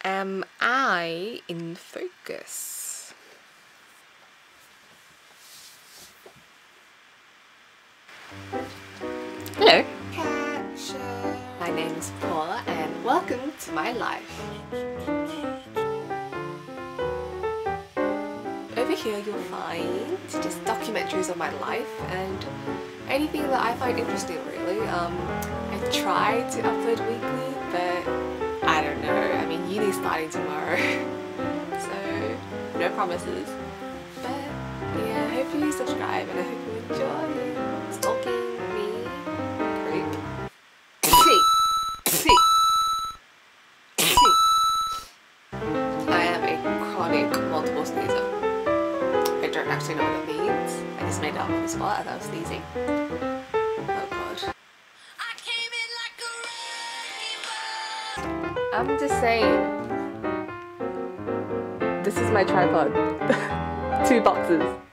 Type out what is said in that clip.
Am I in focus? Hello. My name is Paula and welcome to my life. Over here you'll find just documentaries of my life and anything that I find interesting really. I try to upload weekly but I don't know, I mean uni's starting tomorrow so no promises. But yeah, I hope you subscribe and I hope you enjoy stalking me. Creep. I am a chronic multiple sneezer. I don't actually know what it means. I just made it up on the spot as I was sneezing. Oh god. I'm just saying. This is my tripod. 2 boxes.